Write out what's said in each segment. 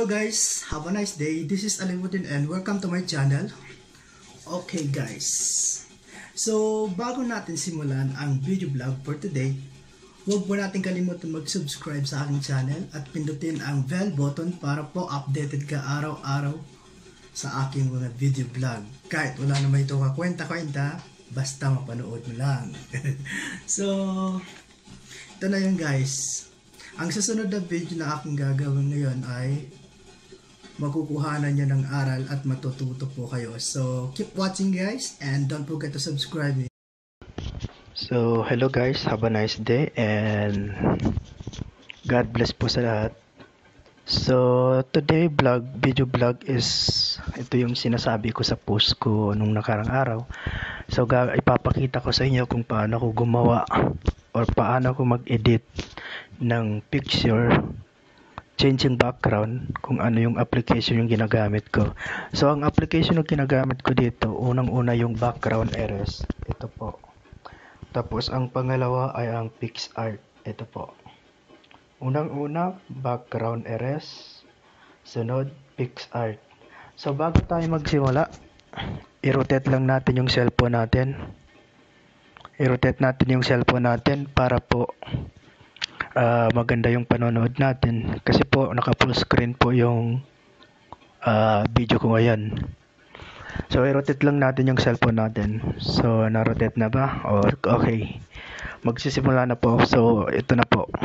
Hello guys, have a nice day. This is Alimuddin and welcome to my channel. Okay guys, so bago natin simulan ang video vlog for today, huwag po natin kalimutan mag-subscribe sa aking channel at pindutin ang bell button para po updated ka araw-araw sa aking mga video vlog. Kahit wala naman ito kakwenta-kwenta, basta mapanood mo lang. So, ito na yun guys. Ang susunod na video na aking gagawin ngayon ay makukuhanan nyo ng aral at matututo po kayo. So, keep watching guys and don't forget to subscribe. So, hello guys, have a nice day and God bless po sa lahat. So, today video vlog is ito yung sinasabi ko sa post ko nung nakarang araw. So, ipapakita ko sa inyo kung paano ko gumawa or paano ko mag-edit ng picture, changing background, kung ano yung application yung ginagamit ko. So, ang application yung ginagamit ko dito, unang-una yung background erase. Ito po. Tapos, ang pangalawa ay ang PixArt. Ito po. Unang-una, background erase. Sunod, PixArt. So, bago tayo magsimula, i-rotate lang natin yung cellphone natin. I-rotate natin yung cellphone natin para po maganda yung panonood natin. Kasi po, naka full screen po yung video ko ngayon. So, i-rotate lang natin yung cellphone natin. So, na-rotate na ba? Or, okay. Magsisimula na po. So, ito na po.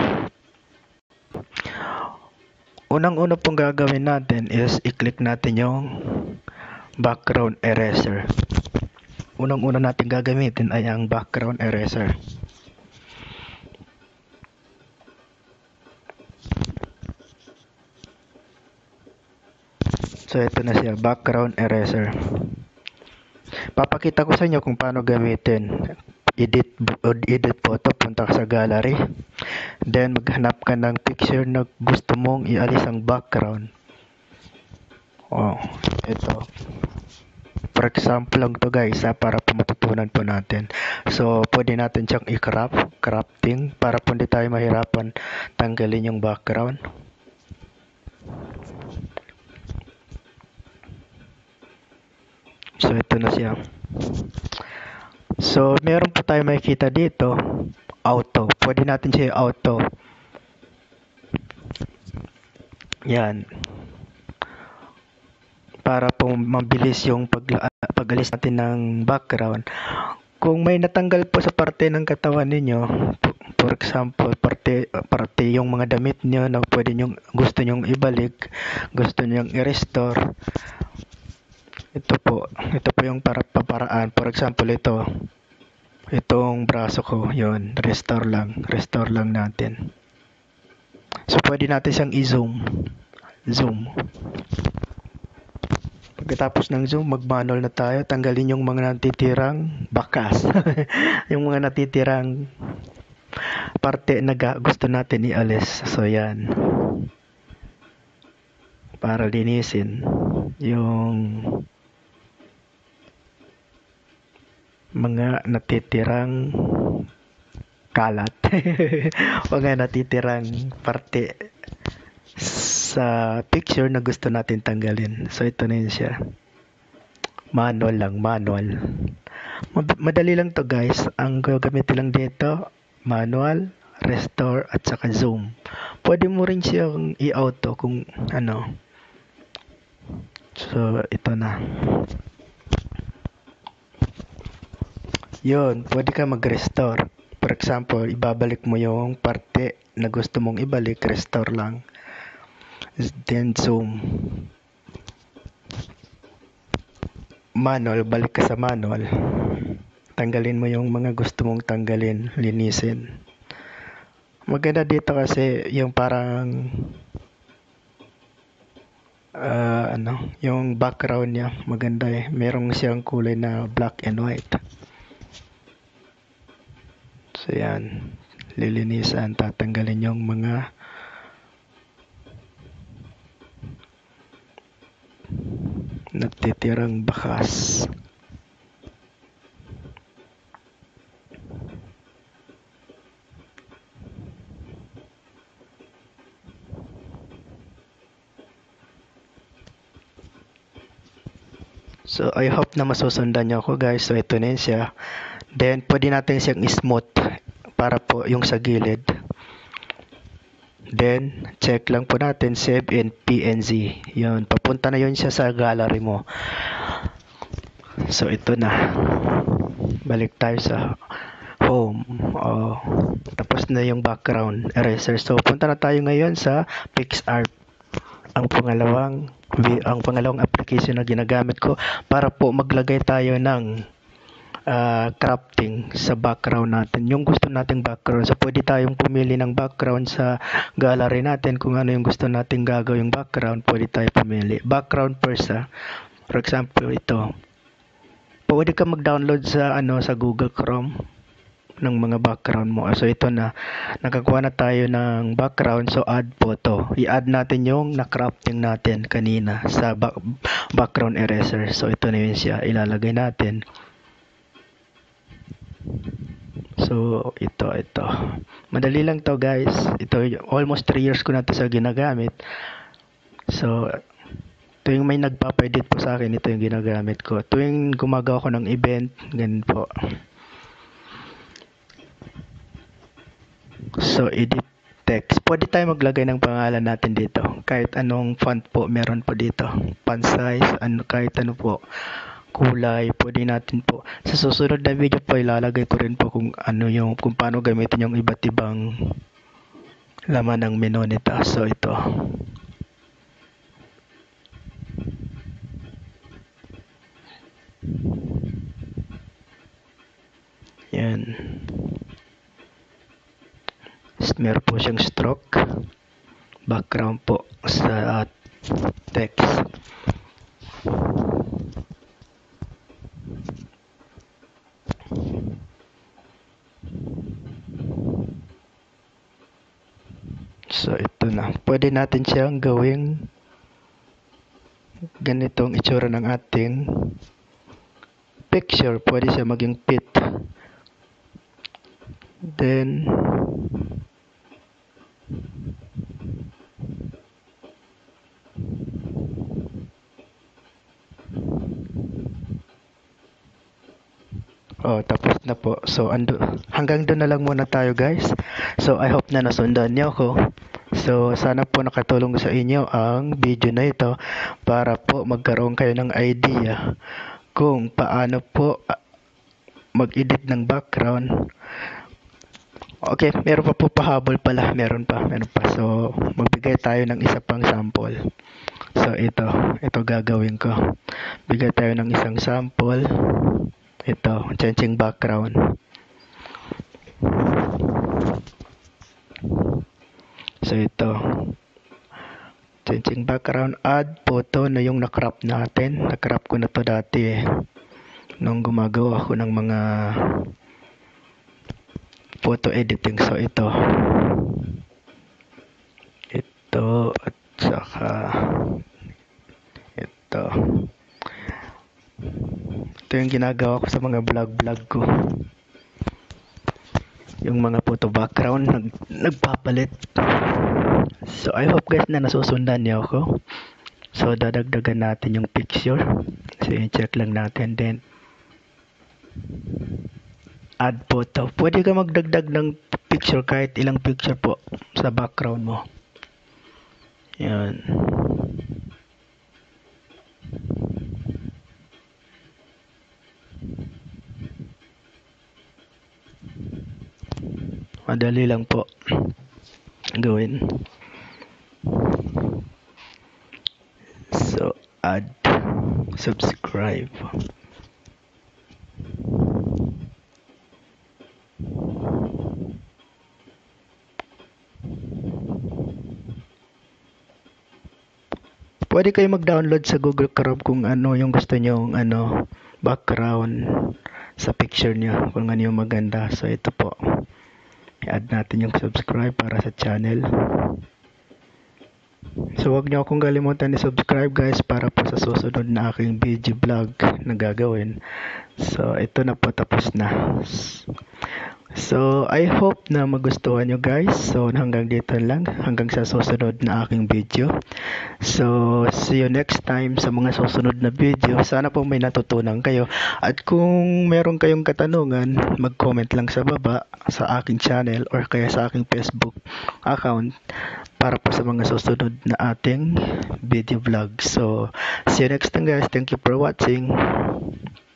Unang-una pong gagawin natin is i-click natin yung background eraser. Unang-una natin gagamitin ay ang background eraser. So, ito na siya, background eraser. Papakita ko sa inyo kung paano gamitin. Edit photo, punta ka sa gallery. Then, maghanap ka ng picture na gusto mong ialis ang background. Oh, ito. For example lang to guys, para matutunan po natin. So, pwede natin siyang crafting, para po hindi tayo mahirapan tanggalin yung background. So, ito na siya. So, meron po tayo makikita dito, auto. Pwede natin siya auto. Yan. Para po mabilis yung pag-alis natin ng background. Kung may natanggal po sa parte ng katawan ninyo, for example, parte yung mga damit nyo na gusto nyong ibalik, gusto nyong i-restore, ito po yung paparaan. For example, itong braso ko, yun, restore lang natin. So, pwede natin siyang zoom. Pagkatapos ng zoom, mag-manual na tayo, tanggalin yung mga natitirang bakas. Yung mga natitirang parte na gusto natin ialis. So, yan. Para linisin yung mga natitirang kalat. Mga natitirang parte sa picture na gusto natin tanggalin. So, ito na yun siya. Manual. Madali lang to guys. Ang gagamitin lang dito, manual, restore, at saka zoom. Pwede mo rin siyang i-auto kung ano. So, ito na. Yun, pwede ka mag-restore. For example, ibabalik mo yung parte na gusto mong ibalik, restore lang. Then zoom. Manual, balik ka sa manual. Tanggalin mo yung mga gusto mong tanggalin, linisin. Maganda dito kasi yung parang yung background niya, maganda eh. Merong siyang kulay na black and white. So yan, lilinisan, tatanggalin yung mga natitirang bakas. So, I hope na masusundan niyo ako guys. So, ito na yun siya. Then, pwede natin siyang smooth para po yung sa gilid. Then, check lang po natin, save in PNG. Yun, papunta na yun siya sa gallery mo. So, ito na. Balik tayo sa home. Tapos na yung background eraser. So, punta na tayo ngayon sa PixArt. Ang pangalawang application na ginagamit ko para po maglagay tayo ng crafting sa background natin. Yung gusto nating background. So, pwede tayong pumili ng background sa gallery natin. Kung ano yung gusto nating gagawing background, pwede tayo pumili. Background first, for example, ito. Pwede ka mag-download sa Google Chrome ng mga background mo. So, ito na. Nakakuha na tayo ng background. So, add photo. I-add natin yung na-crafting natin kanina sa background eraser. So, ito na yun siya. Ilalagay natin. So, ito. Madali lang to guys. Ito, almost 3 years ko na ito sa ginagamit. So, ito yung may nagpapa-edit po sa akin. Ito yung ginagamit ko. Tuwing gumagawa ko ng event, ganun po. So, edit text. Pwede tayo maglagay ng pangalan natin dito. Kahit anong font po, meron po dito. Font size, kahit ano po. Kulay, pwede natin po. Sa susunod na video po, ilalagay ko rin po kung paano gamitin yung iba't ibang laman ng menu nito. So, ito. Yan. Meron po siyang stroke. Background po sa text. So, ito na. Pwede natin siyang gawing ganitong itsura ng ating picture. Pwede siya maging pit. Then, tapos na po. So, hanggang doon na lang muna tayo guys. So, I hope na nasundan niyo ako. So, sana po nakatulong sa inyo ang video na ito para po magkaroon kayo ng idea kung paano po mag-edit ng background. Okay, meron pa po pahabol pala. Meron pa. So, magbigay tayo ng isa pang sample. So, ito gagawin ko. Bigay tayo ng isang sample. Ito, changing background. So, ito. Changing background, add photo na yung na-crop natin. Na-crop ko na to dati nung gumagawa ako ng mga photo editing. So, ito at saka ito yung ginagawa ko sa mga vlog ko. Yung mga photo background nagpapalit. So, I hope guys na nasusundan niyo ako. So, dadagdagan natin yung picture. So, i-check lang natin. Then, add photo. Pwede ka magdagdag ng picture kahit ilang picture po sa background mo. Yan. Madali lang po gawin. So, add, subscribe. Pwede kayo mag-download sa Google Chrome kung ano yung gusto nyong background sa picture niyo, kung ano yung maganda. So, ito po. I-add natin yung subscribe para sa channel. So, wag niyo akong kalimutan i-subscribe guys para po sa susunod na aking video vlog na gagawin. So, ito na po, tapos na. So, I hope na magustuhan nyo guys. So, hanggang dito lang. Hanggang sa susunod na aking video. So, see you next time sa mga susunod na video. Sana po may natutunan kayo. At kung meron kayong katanungan, mag-comment lang sa baba sa aking channel or kaya sa aking Facebook account para po sa mga susunod na ating video vlog. So, see you next time guys. Thank you for watching.